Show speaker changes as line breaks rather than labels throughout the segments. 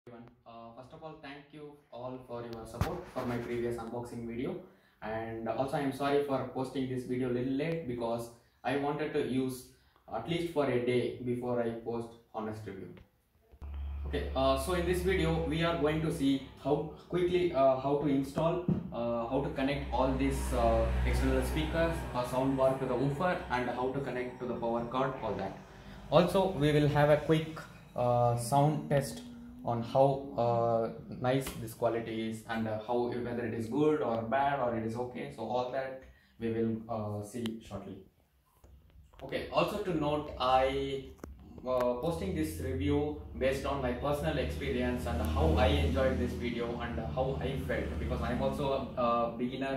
Everyone. First of all, thank you all for your support for my previous unboxing video, and also I am sorry for posting this video a little late because I wanted to use at least for a day before I post honest review. Okay, so in this video we are going to see how quickly how to install, how to connect all these external speakers, soundbar to the woofer, and how to connect to the power cord, all that. Also, we will have a quick sound test on how nice this quality is and how whether it is good or bad or it is okay. So all that we will see shortly. Okay, also to note, I posting this review based on my personal experience and how I enjoyed this video and how I felt, because I am also a beginner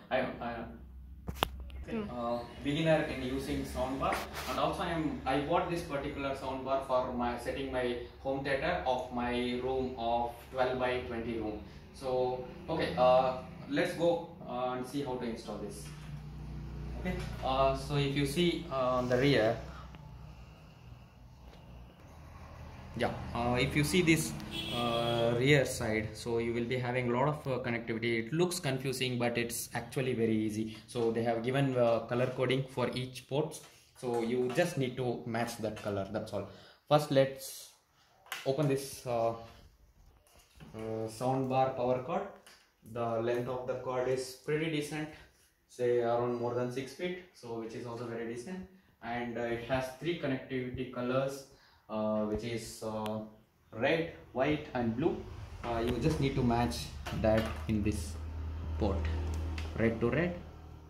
beginner in using soundbar, and also I bought this particular soundbar for my setting my home theater of my room of 12 by 20 room. So okay, let's go and see how to install this. Okay, so if you see on the rear, if you see this rear side, so you will be having a lot of connectivity. It looks confusing, but it's actually very easy. So they have given color coding for each port, so you just need to match that color, that's all. First, let's open this soundbar power cord. The length of the cord is pretty decent, say around more than 6 feet, so which is also very decent, and it has 3 connectivity colors, which is red, white and blue. You just need to match that in this port, red to red,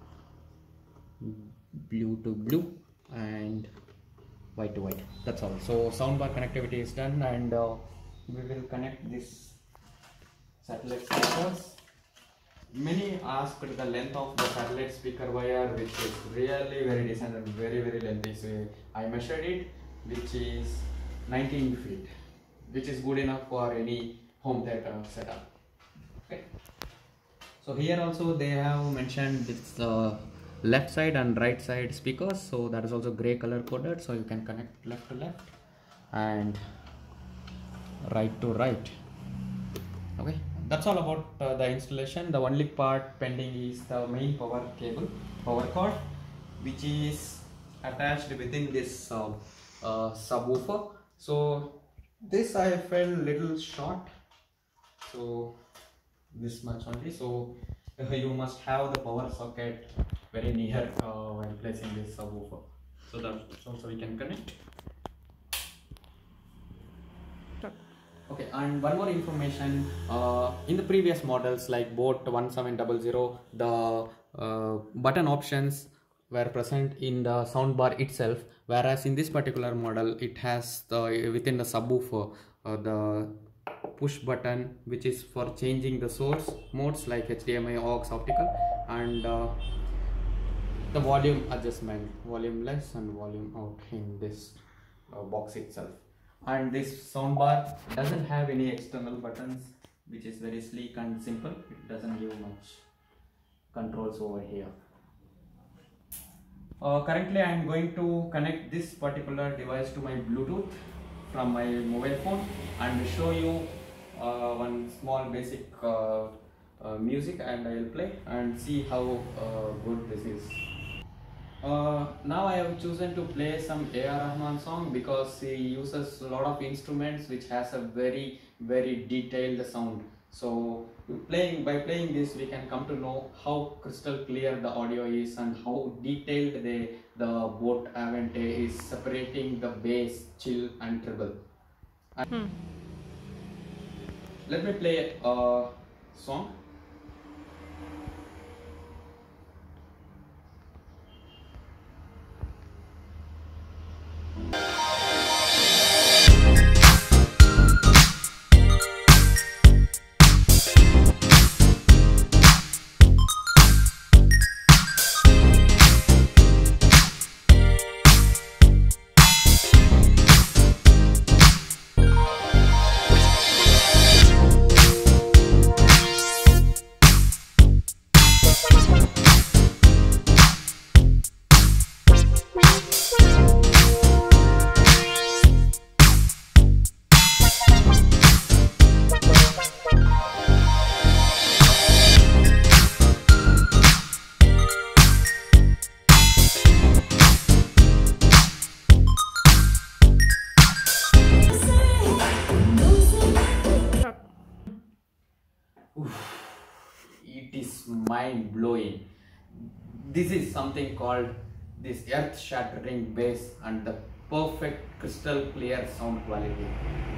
blue to blue and white to white, that's all. So soundbar connectivity is done, and we will connect this satellite speakers. Many asked the length of the satellite speaker wire, which is really very decent and very lengthy. So I measured it, which is 19 feet, which is good enough for any home theater setup. Okay, so here also they have mentioned this left side and right side speakers, so that is also gray color coded, so you can connect left to left and right to right. Okay, that's all about the installation. The only part pending is the main power cable, power cord, which is attached within this subwoofer. So this I felt little short, so this much only. So you must have the power socket very near when placing this subwoofer, so that also we can connect. Okay, and one more information, in the previous models like BOAT 1700, the button options were present in the soundbar itself, whereas in this particular model it has within the subwoofer the push button, which is for changing the source modes like HDMI, aux, optical, and the volume adjustment, volume less and volume out in this box itself. And this soundbar doesn't have any external buttons, which is very sleek and simple. It doesn't give much controls over here. Currently I am going to connect this particular device to my Bluetooth from my mobile phone and show you one small basic music, and I will play and see how good this is. Now I have chosen to play some A.R. Rahman song because he uses a lot of instruments which has a very detailed sound. So by playing this, we can come to know how crystal clear the audio is and how detailed the BOAT Avante is separating the bass, chill and treble. Let me play a song. mind blowing. This is something called this earth shattering bass and the perfect crystal clear sound quality.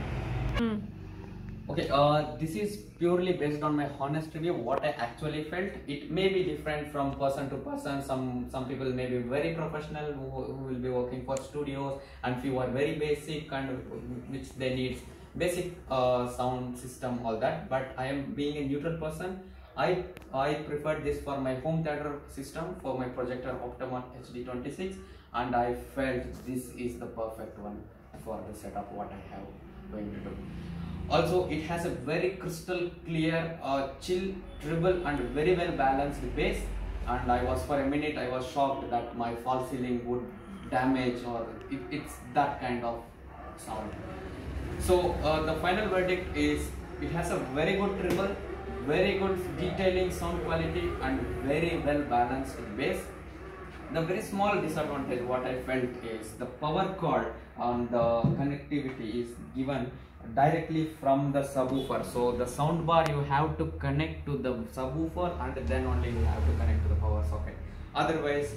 Okay, this is purely based on my honest review, what I actually felt. It may be different from person to person. Some people may be very professional who will be working for studios, and few are very basic kind of which they need basic sound system, all that. But I am being a neutral person. I preferred this for my home theater system, for my projector Optimon HD26, and I felt this is the perfect one for the setup what I have going to do. Also, it has a very crystal clear, chill, treble and very well balanced bass. And I was for a minute I was shocked that my false ceiling would damage, or it's that kind of sound. So the final verdict is it has a very good treble, very good detailing sound quality and very well balanced bass. The very small disadvantage what I felt is the power cord on the connectivity is given directly from the subwoofer. So the sound bar you have to connect to the subwoofer and then only you have to connect to the power socket. Otherwise,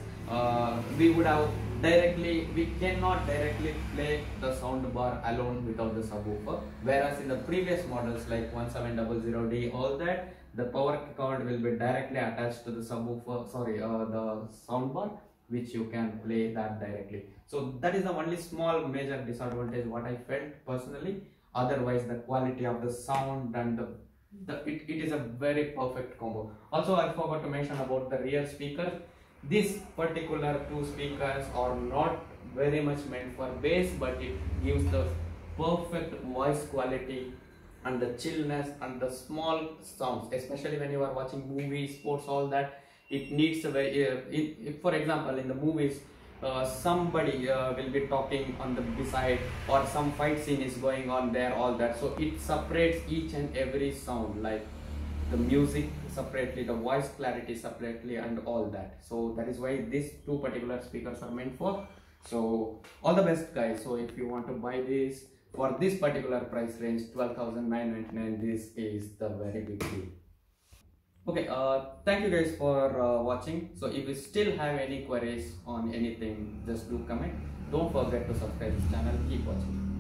we cannot directly play the sound bar alone without the subwoofer. Whereas in the previous models like 1700D, all that, the power cord will be directly attached to the subwoofer, the sound bar, which you can play that directly. So that is the only small major disadvantage what I felt personally. Otherwise, the quality of the sound and it is a very perfect combo. Also, I forgot to mention about the rear speaker. These particular two speakers are not very much meant for bass, but it gives the perfect voice quality and the chillness and the small sounds, especially when you are watching movies, sports, all that. It needs a very, for example, in the movies, somebody will be talking on the beside, or some fight scene is going on there, all that. So it separates each and every sound, like the music separately, the voice clarity separately, and all that. So that is why these two particular speakers are meant for. So all the best, guys. So if you want to buy this for this particular price range, 12,999, this is the very big deal. Okay, thank you guys for watching. So if you still have any queries on anything, just do comment. Don't forget to subscribe this channel. Keep watching.